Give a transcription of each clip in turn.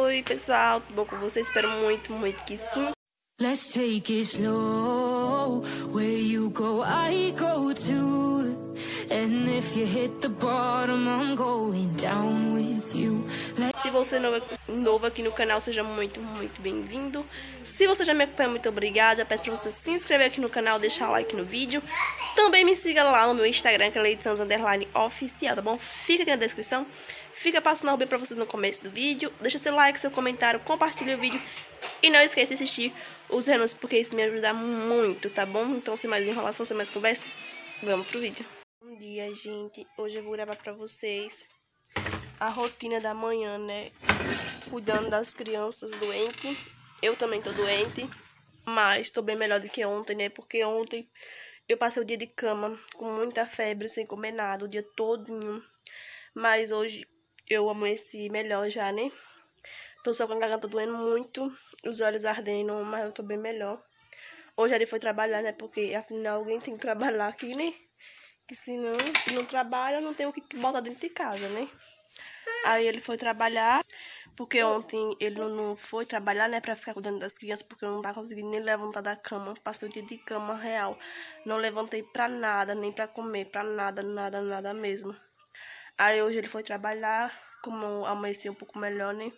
Oi, pessoal, tudo bom com vocês? Espero muito, muito que sim. Let's take it slow. Where you go, I go too. And if you hit the bottom, I'm going down with you. Se você é novo aqui no canal, seja muito, muito bem-vindo. Se você já me acompanha, muito obrigada. Peço pra você se inscrever aqui no canal, deixar o like no vídeo. Também me siga lá no meu Instagram, que é @LeideSantos_oficial, tá bom? Fica aqui na descrição. Fica passando o bem pra vocês no começo do vídeo. Deixa seu like, seu comentário, compartilha o vídeo. E não esqueça de assistir os anúncios, porque isso me ajuda muito, tá bom? Então, sem mais enrolação, sem mais conversa, vamos pro vídeo. Bom dia, gente. Hoje eu vou gravar pra vocês a rotina da manhã, né? Cuidando das crianças doentes. Eu também tô doente, mas tô bem melhor do que ontem, né? Porque ontem eu passei o dia de cama com muita febre, sem comer nada, o dia todinho. Mas hoje eu amanheci melhor já, né? Tô só com a garganta doendo muito, os olhos ardendo, mas eu tô bem melhor. Hoje ele foi trabalhar, né? Porque afinal alguém tem que trabalhar aqui, né? Que senão, se não trabalha, não tem o que botar dentro de casa, né? Aí ele foi trabalhar, porque ontem ele não foi trabalhar, né? Pra ficar cuidando das crianças, porque eu não tava conseguindo nem levantar da cama. Passei o dia de cama real. Não levantei pra nada, nem pra comer, pra nada, nada, nada mesmo. Aí hoje ele foi trabalhar, como amanheci um pouco melhor, né?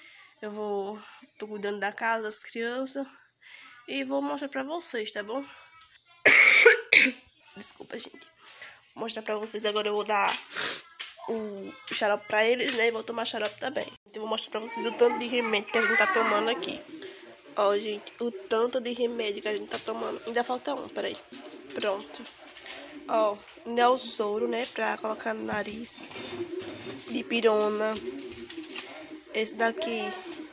Tô cuidando da casa, das crianças. E vou mostrar pra vocês, tá bom? Desculpa, gente. Vou mostrar pra vocês. Agora eu vou dar o xarope pra eles, né? E vou tomar xarope também. Então eu vou mostrar pra vocês o tanto de remédio que a gente tá tomando aqui. Ó, gente, o tanto de remédio que a gente tá tomando. Ainda falta um, peraí. Pronto. Ó, Nelsoro, né? Pra colocar no nariz. Dipirona. Esse daqui,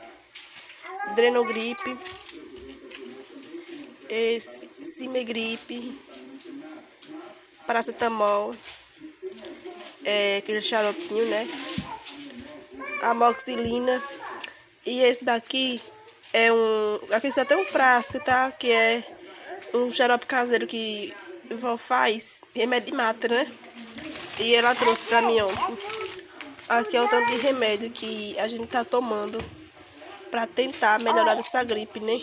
Drenogripe. Esse, Cimegripe. Paracetamol. Aquele xaropinho, né? Amoxicilina. E esse daqui é aqui só tem um frasco, tá? Que é um xarope caseiro que a vó faz. Remédio de mata, né? E ela trouxe pra mim ontem. Aqui é o tanto de remédio que a gente tá tomando pra tentar melhorar essa gripe, né?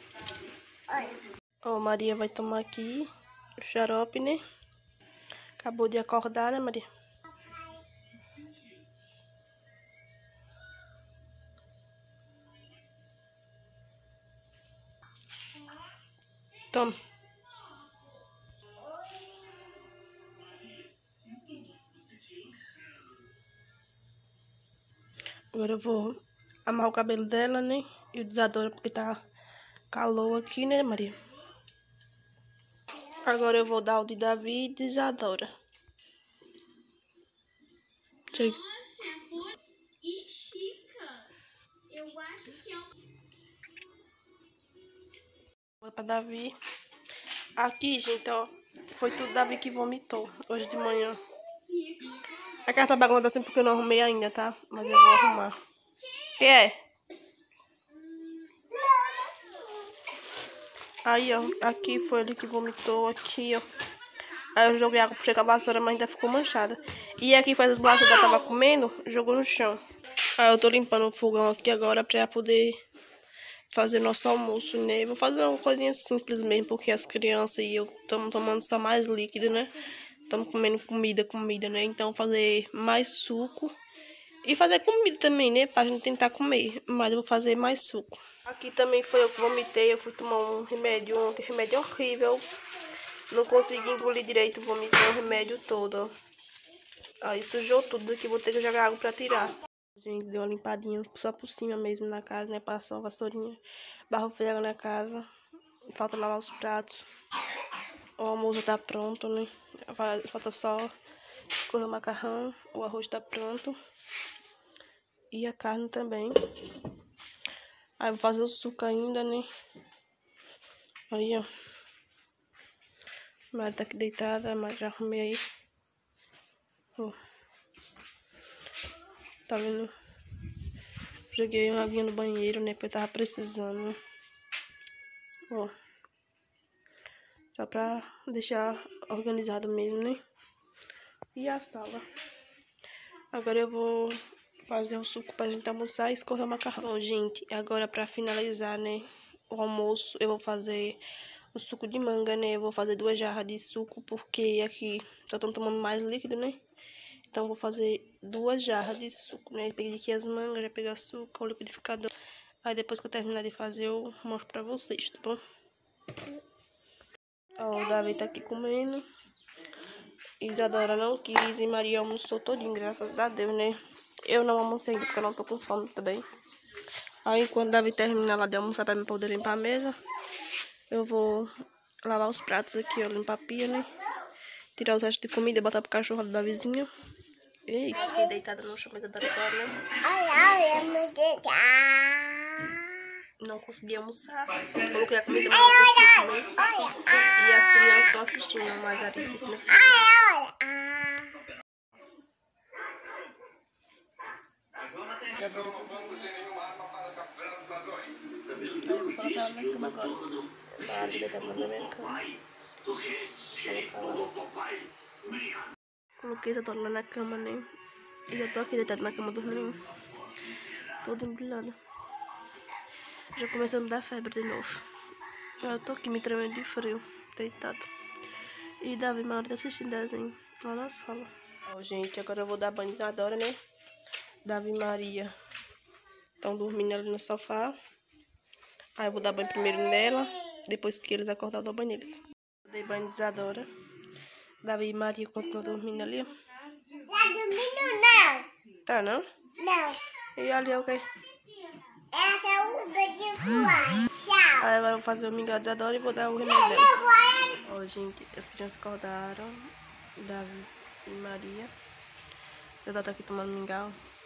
Ó, Maria vai tomar aqui o xarope, né? Acabou de acordar, né, Maria? Toma. Agora eu vou amarrar o cabelo dela, né? E o desadora, porque tá calor aqui, né, Maria? Agora eu vou dar o de Davi e de Isadora. Chega. E Chica, eu acho que é um... Vou pra Davi. Aqui, gente, ó. Foi tudo Davi que vomitou hoje de manhã. A casa bagunça assim porque eu não arrumei ainda, tá? Mas eu vou arrumar. Que é? Aí, ó. Aqui foi ele que vomitou. Aqui, ó. Aí eu joguei água, puxei com a vassoura, mas ainda ficou manchada. E aqui foi as bolachas que ela tava comendo, jogou no chão. Aí eu tô limpando o fogão aqui agora pra poder fazer nosso almoço, né? Vou fazer uma coisinha simples mesmo, porque as crianças e eu estamos tomando só mais líquido, né? Estamos comendo comida, né? Então fazer mais suco. E fazer comida também, né? Pra gente tentar comer. Mas eu vou fazer mais suco. Aqui também foi eu que vomitei. Eu fui tomar um remédio ontem. Remédio horrível. Não consegui engolir direito. Vomitei o remédio todo, ó. Aí sujou tudo aqui. Vou ter que jogar água pra tirar. Gente, deu uma limpadinha só por cima mesmo na casa, né? Passou a vassourinha. Barro feio na casa. Falta lavar os pratos. O almoço tá pronto, né? Falta só escorrer o macarrão. O arroz tá pronto. E a carne também. Aí vou fazer o suco ainda, né? Aí, ó. A Mari tá aqui deitada, mas já arrumei aí. Ó. Tá vendo? Joguei uma aguinha no banheiro, né? Porque eu tava precisando. Ó. Só pra deixar organizado mesmo, né? E a sala. Agora eu vou fazer o suco pra gente almoçar e escorrer o macarrão. Bom, gente, agora pra finalizar, né, o almoço, eu vou fazer o suco de manga, né? Eu vou fazer 2 jarras de suco, porque aqui só estão tomando mais líquido, né? Então, eu vou fazer 2 jarras de suco, né? Peguei aqui as mangas, já peguei o açúcar, o liquidificador. Aí, depois que eu terminar de fazer, eu mostro pra vocês, tá bom? Ó, o Davi tá aqui comendo. Isadora não quis e Maria almoçou todinho, graças a Deus, né? Eu não almocei ainda, porque eu não tô com fome também. Aí, quando o Davi terminar lá de almoçar pra mim poder limpar a mesa, eu vou lavar os pratos aqui, ó, limpar a pia, né? Tirar os restos de comida e botar pro cachorro da vizinha. E é isso. Fiquei deitada no chão, mas agora, né? Não consegui almoçar. Coloquei a comida, mas não consegui comer. E as crianças estão assistindo a Margarida, assistindo o filme. Coloquei essa toalha lá na cama, né? E já tô aqui deitada na cama dormindo. Toda embrulhada. Já começou a me dar febre de novo. Eu tô aqui me tremendo de frio, deitado. E Davi Maria tá assistindo desenho lá na sala. Ó, gente, agora eu vou dar banho de Isadora, né? Davi e Maria estão dormindo ali no sofá. Aí eu vou dar banho primeiro nela. Depois que eles acordar, eu dou banho neles. Dei banho de Isadora. Davi e Maria continuam dormindo ali. Tá dormindo não? Tá, não? Não. E ali é o quê? Essa é o de voar. Tchau. Aí agora eu vou fazer o mingau de Isadora e vou dar o remédio dela. Ó, gente, as crianças acordaram. Davi e Maria. Isadora tá aqui tomando mingau.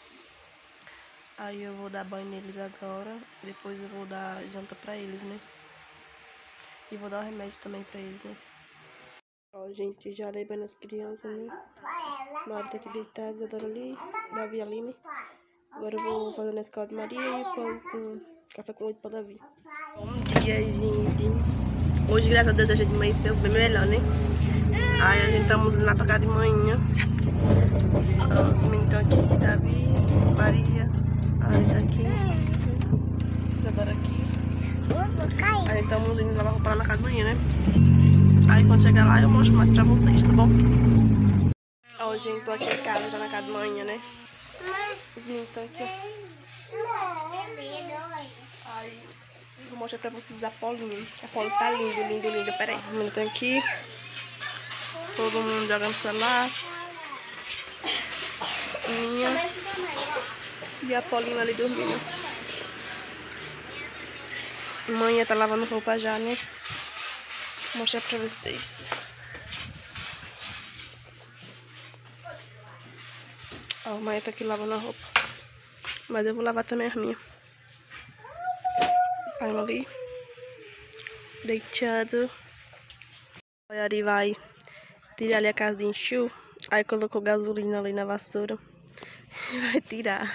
Aí eu vou dar banho neles agora. Depois eu vou dar janta pra eles, né? E vou dar o remédio também pra eles, né? Ó, gente, já dei banho nas crianças, né? Maria tá aqui deitada, Isadora ali, Davi ali, né? Agora eu vou fazer na escola de Maria e pão com café com leite pra Davi. Bom dia, gente. Hoje, graças a Deus, a gente amanheceu bem melhor, né? Aí a gente estamos lá pra casa de manhã. Os meninos estão aqui, Davi, Maria. Aí tá aqui. Isadora aqui. Aí estamos indo lavar roupa lá na casa de manhã, né? Aí quando chegar lá eu mostro mais pra vocês, tá bom? Ó, gente, tô aqui em casa, já na casa de manhã, né? Os meninos estão aqui. Aí vou mostrar pra vocês a Paulinha. A Paulinha tá lindo, lindo, lindo. Pera aí, os meninos estão aqui. Todo mundo jogando celular. Minha. E a Paulinha ali dormindo. Mãe tá lavando roupa já, né? Vou mostrar pra vocês. Ó, a mãe tá aqui lavando a roupa. Mas eu vou lavar também as minhas. Pai ali. Deitado. Aí Ari vai tirar ali a casa de enxu. Aí colocou gasolina ali na vassoura. Vai tirar.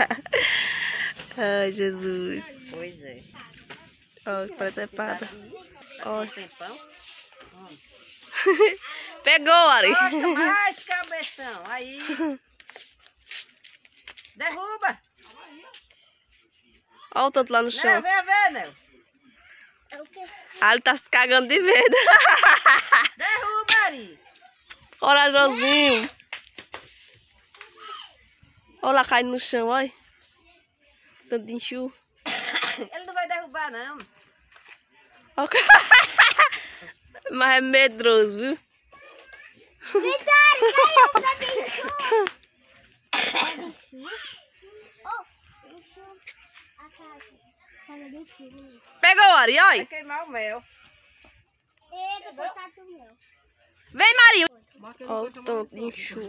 Ai, Jesus. Pois é. Ó, parece espada. Ó. Tempão. Pegou, Ari. Gosta mais, cabeção. Aí. Derruba. Olha o tanto lá no chão. Não, vem ver, Nel. Ah, ele tá se cagando de medo. Derruba, Ari. Corajosinho. Olha lá caindo no chão, olha. Tanto de enxu. Ele não vai derrubar, não. Mas é medroso, viu? Pegou, Ari, Vai olha. queimar o mel. Vem, Marinho. Olha o tanto de enxu.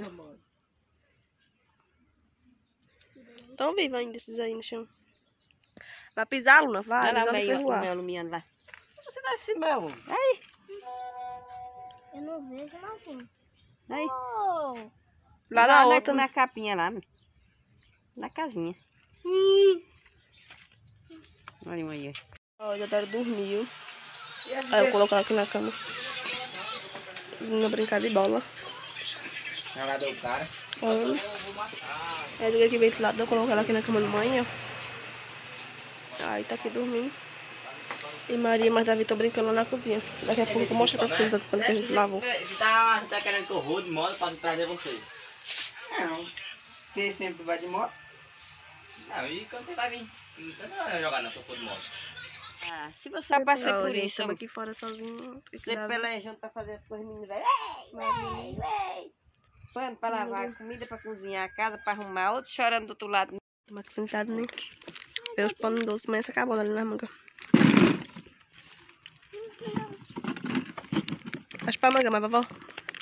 Tão vivo ainda esses aí no chão. Vai pisar, Luna? Vai, Vai lá, pisar no o ferroar. mel, Lumiano, vai. Você dá esse mel. Aí. Eu não vejo, Malzinho. Aí. Lá na outra. Na capinha lá. Na casinha. Olha aí. Ó, já dormiu. Aí eu coloco ela aqui na cama. Os meninos brincar de bola. Ela deu cara. fome. Aí eu aqui ventilador, coloco ela aqui na cama de manhã. Aí tá aqui dormindo. E Maria e mais Davi estão brincando lá na cozinha. Daqui a pouco eu vou mostrar pra vocês o pano que a gente lavou. Você tá querendo que eu vou de moto pra trazer você? Não. Você sempre vai de moto? Não, e quando você vai vir? Não vai jogar não, se eu for de moto. Ah, se você vai passar por Gente, isso, estamos aqui fora sozinhos. você pelejando pra fazer as coisas, menina, vai. Pano pra lavar, comida pra cozinhar, a casa pra arrumar, outro chorando do outro lado. Estamos aqui sentados, né? Vê os panos doces, mas essa acabou ali na manga. Acho pra manga, mas vovó?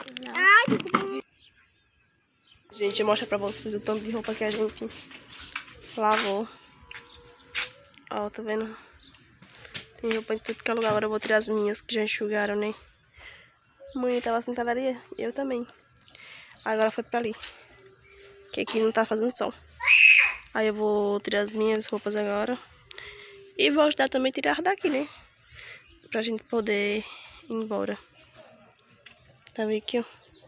Gente, eu mostro pra vocês o tanto de roupa que a gente lavou. Ó, tá vendo? Tem roupa em tudo que é lugar. Agora eu vou tirar as minhas que já enxugaram, né? Mãe tava sentada ali, eu também. Agora foi pra ali. Que aqui não tá fazendo sol. Aí eu vou tirar as minhas roupas agora. E vou ajudar também a tirar daqui, né? Pra gente poder ir embora. Tá vendo aqui, ó?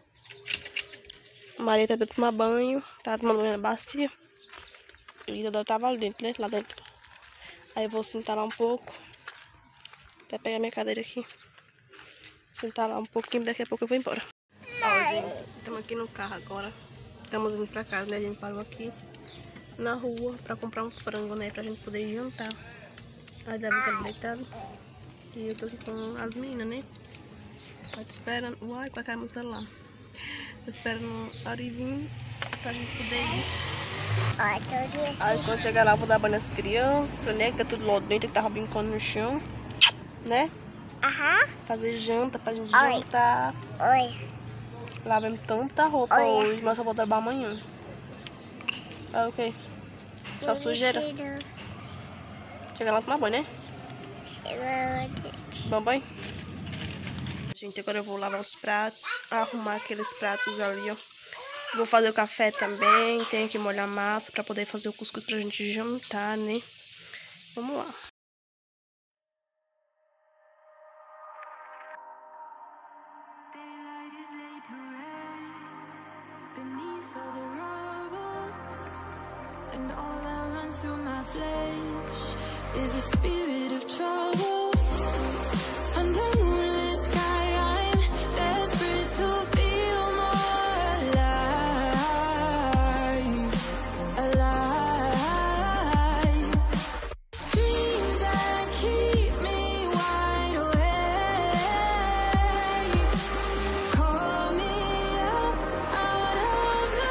A Maria tá pra tomar banho. Tá tomando banho na bacia. E a Dodô tava ali dentro, né? Lá dentro. Aí eu vou sentar lá um pouco. Até pegar minha cadeira aqui. Sentar lá um pouquinho, daqui a pouco eu vou embora. Ó, gente, estamos aqui no carro agora. Estamos indo pra casa, né? A gente parou aqui na rua pra comprar um frango, né? Pra gente poder jantar. Aí Davi tá deitado. E eu tô aqui com as meninas, né? Tô esperando. Uai, com a cara no celular. Tô esperando a Ari vir pra gente poder ir. Aí quando chegar lá eu vou dar banho nas crianças, né? Que tá tudo lá dentro, que tava brincando no chão. Né? Fazer janta pra gente jantar. Lavamos tanta roupa hoje, mas só vou trabalhar amanhã. Ah, ok. Só sujeira. Chega lá e tomar banho, né? Bom banho? Gente, agora eu vou lavar os pratos, arrumar aqueles pratos ali, ó. Vou fazer o café também, tenho que molhar a massa pra poder fazer o cuscuz pra gente jantar, né? Vamos lá. And all that runs through my flesh is a spirit of trouble. Under moonlit sky, I'm desperate to feel more alive, alive. Dreams that keep me wide awake. Call me up out of the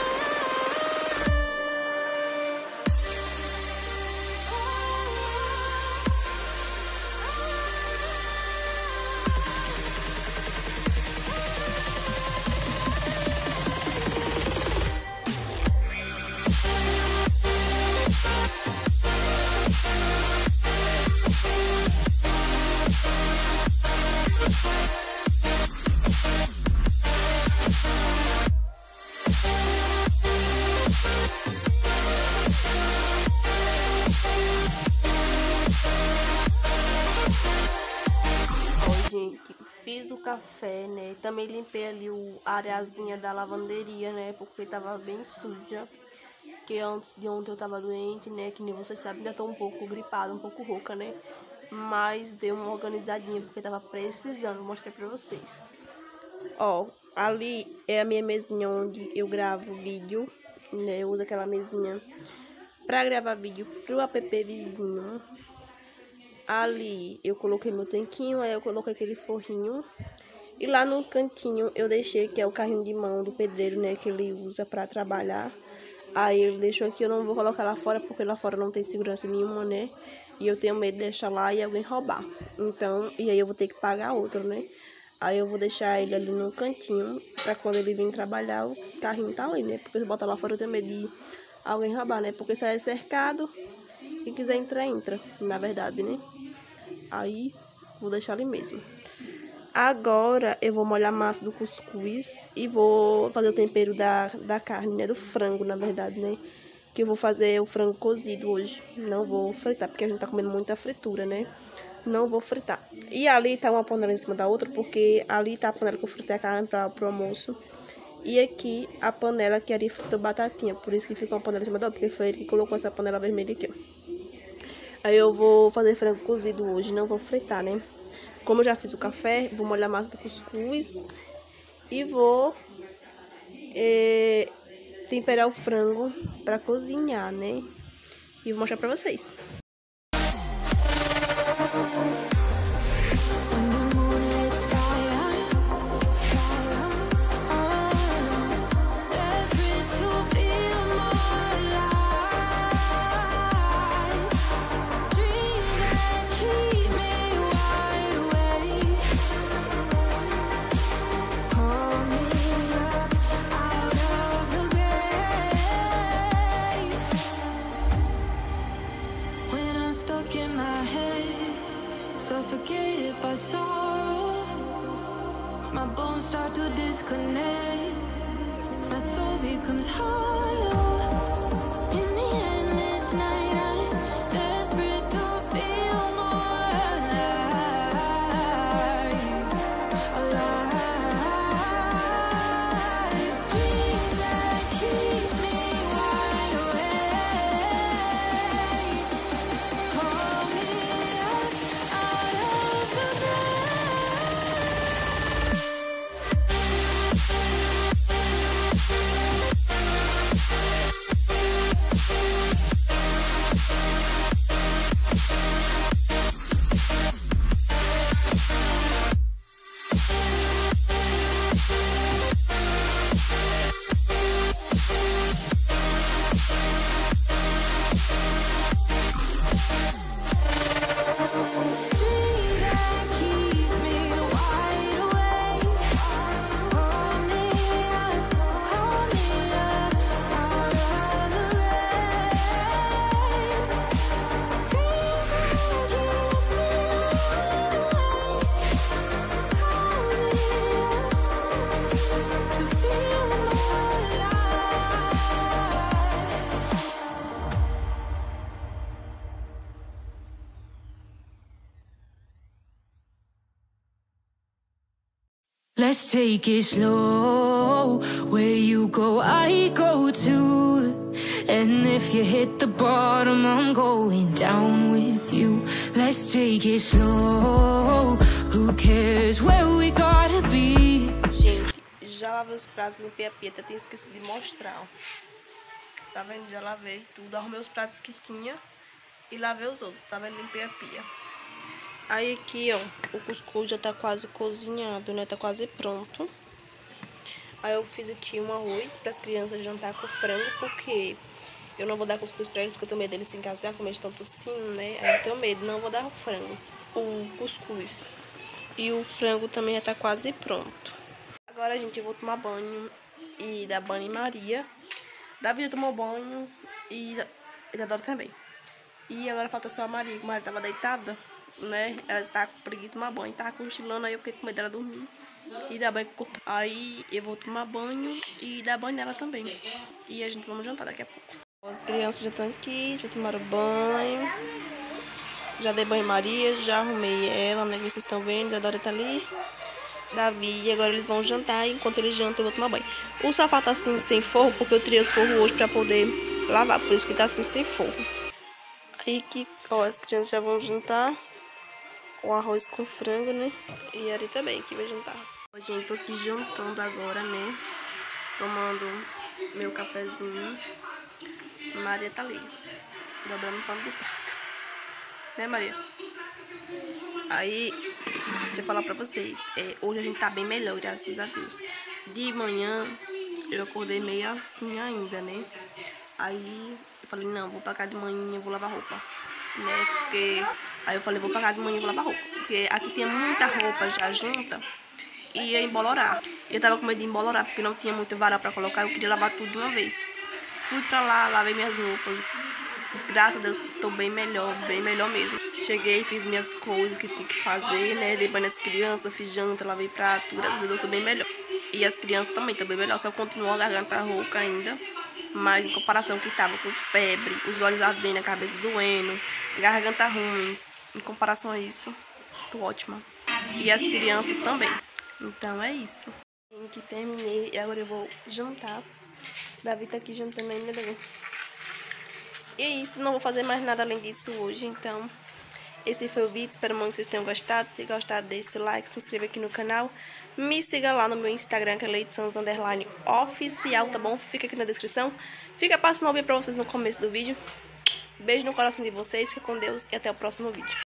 Gente, fiz o café, né? Também limpei ali a areazinha da lavanderia, né? Porque tava bem suja. Porque antes de ontem eu tava doente, né? Que nem vocês sabem, ainda tô um pouco gripada, um pouco rouca, né? Mas deu uma organizadinha porque tava precisando. Vou mostrar pra vocês. Ó, ali é a minha mesinha onde eu gravo vídeo, né? Eu uso aquela mesinha pra gravar vídeo pro app vizinho. Ali eu coloquei meu tanquinho, aí eu coloquei aquele forrinho. E lá no cantinho eu deixei, que é o carrinho de mão do pedreiro, né? Que ele usa pra trabalhar. Aí ele deixou aqui, eu não vou colocar lá fora, porque lá fora não tem segurança nenhuma, né? E eu tenho medo de deixar lá e alguém roubar. Então, e aí eu vou ter que pagar outro, né? Aí eu vou deixar ele ali no cantinho, pra quando ele vir trabalhar, o carrinho tá ali, né? Porque se botar lá fora eu tenho medo de alguém roubar, né? Porque isso aí é cercado. Quem quiser entrar, entra, na verdade, né? Aí, vou deixar ali mesmo. Agora, eu vou molhar a massa do cuscuz e vou fazer o tempero da carne, né? Do frango, na verdade, né? Que eu vou fazer o frango cozido hoje. Não vou fritar, porque a gente tá comendo muita fritura, né? Não vou fritar. E ali tá uma panela em cima da outra, porque ali tá a panela que eu fritei a carne pro almoço. E aqui a panela que Ari fritou batatinha. Por isso que ficou uma panela em cima da outra, porque foi ele que colocou essa panela vermelha aqui, ó. Aí eu vou fazer frango cozido hoje, não vou fritar, né? Como eu já fiz o café, vou molhar a massa do cuscuz e vou temperar o frango pra cozinhar, né? E vou mostrar pra vocês. Suffocated by sorrow, my bones start to disconnect, my soul becomes hollow. In the endless night, I'm desperate to feel more alive, alive. Dreams that keep me wide awake, call me up out of the Let's take it slow. Where you go, I go too. And if you hit the bottom, I'm going down with you. Let's take it slow. Who cares where we gotta be? Gente, já lavei os pratos, limpei a pia, até tinha esquecido de mostrar, ó. Tá vendo? Já lavei tudo, arrumei os pratos que tinha e lavei os outros, tá vendo? Limpei a pia. Aí aqui, ó, o cuscuz já tá quase cozinhado, né? Tá quase pronto. Aí eu fiz aqui um arroz para as crianças jantar com frango, porque eu não vou dar cuscuz pra eles, porque eu tenho medo deles se engasgar, como eles estão tossindo, né? Aí eu tenho medo, não vou dar o frango, o cuscuz. E o frango também já tá quase pronto. Agora, gente, eu vou tomar banho e dar banho em Maria. Davi já tomou banho e Isadora também. E agora falta só a Maria, que a Maria tava deitada, né? Ela está com preguiça de tomar banho, tava cochilando, aí eu fiquei com medo dela dormir e dar banho com o corpo. Aí eu vou tomar banho e dar banho nela também. E a gente vamos jantar daqui a pouco. As crianças já estão aqui, já tomaram banho. Já dei banho em Maria, já arrumei ela, né? Vocês estão vendo, a Dora tá ali. Davi, e agora eles vão jantar, e enquanto eles jantam eu vou tomar banho. O sofá tá assim sem forro, porque eu tirei os forros hoje pra poder lavar, por isso que tá assim sem forro. Aí que, ó, as crianças já vão jantar. O arroz com frango, né? E a Ari também, que vai jantar. Ó, gente, tô aqui jantando agora, né? Tomando meu cafezinho. Maria tá ali, dobrando o pano do prato. Né, Maria? Aí, deixa eu falar pra vocês. Hoje a gente tá bem melhor, graças a Deus. De manhã, eu acordei meio assim ainda, né? Aí, eu falei, não, vou pra cá de manhã, vou lavar roupa. Né? Porque... Aí eu falei, vou pra cá de manhã, vou lavar roupa. Porque aqui tinha muita roupa já junta e ia embolorar. Eu tava com medo de embolorar, porque não tinha muito varal pra colocar. Eu queria lavar tudo de uma vez. Fui pra lá, lavei minhas roupas. Graças a Deus, tô bem melhor mesmo. Cheguei, fiz minhas coisas que tinha que fazer, né? Dei banho nas crianças, fiz janta, lavei prato, graças a Deus eu tô bem melhor. E as crianças também estão bem melhor, só continuam a garganta rouca ainda. Mas em comparação que tava com febre, os olhos ardendo, a cabeça doendo, garganta ruim, em comparação a isso, tô ótima. E as crianças também. Então é isso. Que terminei e agora eu vou jantar. Davi tá aqui jantando ainda, Davi. E é isso, não vou fazer mais nada além disso hoje, então esse foi o vídeo, espero muito que vocês tenham gostado. Se gostado, deixe seu like, se inscreva aqui no canal. Me siga lá no meu Instagram, que é LeideSans_oficial, tá bom? Fica aqui na descrição. Fica passando a ouvir pra vocês no começo do vídeo. Beijo no coração de vocês, fica com Deus e até o próximo vídeo.